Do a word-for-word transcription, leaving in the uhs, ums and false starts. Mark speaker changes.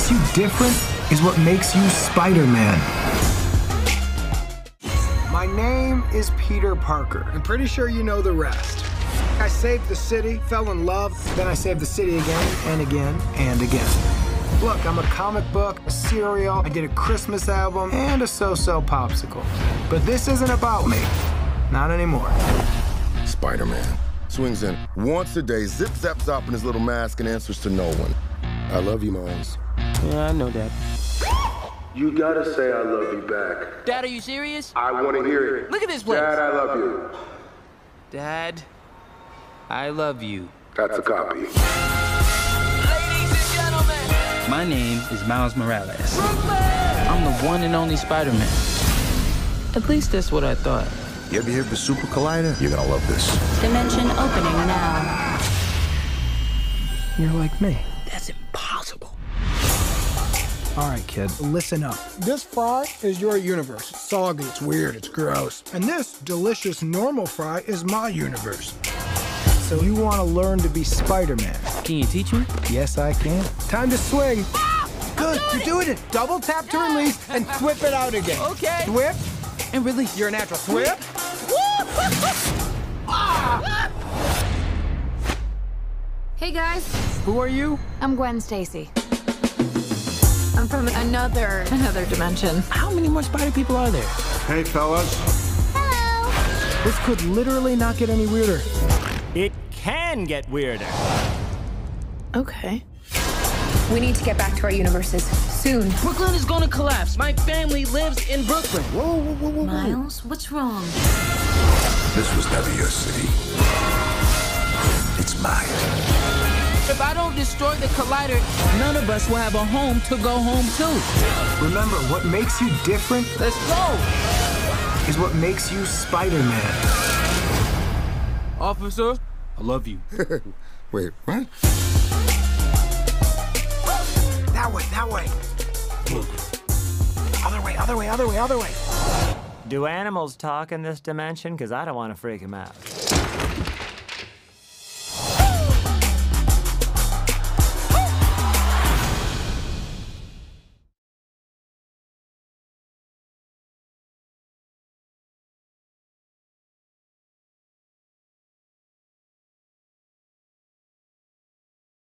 Speaker 1: makes you different is what makes you Spider-Man. My name is Peter Parker. I'm pretty sure you know the rest. I saved the city, fell in love, then I saved the city again and again and again. Look, I'm a comic book, a cereal, I did a Christmas album, and a so-so popsicle. But this isn't about me. Not anymore.
Speaker 2: Spider-Man swings in once a day, zip zap zop in his little mask and answers to no one. I love you, Miles.
Speaker 3: Yeah, I know that.
Speaker 2: You gotta say I love you back.
Speaker 3: Dad, are you serious?
Speaker 2: I wanna hear it.
Speaker 3: Look at this place.
Speaker 2: Dad, I love you.
Speaker 3: Dad, I love you.
Speaker 2: That's a copy.
Speaker 3: Ladies and gentlemen, my name is Miles Morales. Brooklyn! I'm the one and only Spider-Man. At least that's what I thought.
Speaker 4: You ever hear of the Super Collider? You're gonna love this.
Speaker 5: Dimension opening now.
Speaker 1: You're like me.
Speaker 3: That's impossible.
Speaker 1: All right, kid, listen up. This fry is your universe. It's soggy, it's weird, it's gross. And this delicious normal fry is my universe. So you want to learn to be Spider-Man.
Speaker 3: Can you teach me?
Speaker 1: Yes, I can. Time to swing. Good, you're doing it. Double tap to release and whip it out again.
Speaker 3: Okay.
Speaker 1: Whip.
Speaker 3: And release.
Speaker 1: You're a natural. Whip.
Speaker 6: Hey guys,
Speaker 1: Who are you?
Speaker 6: I'm Gwen Stacy. I'm from another, another dimension.
Speaker 3: How many more spider people are there?
Speaker 4: Hey, fellas.
Speaker 6: Hello!
Speaker 1: This could literally not get any weirder.
Speaker 7: It can get weirder.
Speaker 6: Okay.
Speaker 5: We need to get back to our universes soon.
Speaker 3: Brooklyn is gonna collapse. My family lives in Brooklyn.
Speaker 4: Whoa, whoa, whoa, whoa, whoa.
Speaker 6: Miles, what's wrong?
Speaker 4: This was never your city. It's mine.
Speaker 3: If I don't destroy the collider, none of us will have a home to go home to.
Speaker 1: Remember, what makes you different
Speaker 3: Let's go!
Speaker 1: is what makes you Spider-Man.
Speaker 3: Officer, I love you.
Speaker 2: Wait, what?
Speaker 1: That way, that way. Other way, other way, other way, other way.
Speaker 7: Do animals talk in this dimension? Because I don't want to freak them out.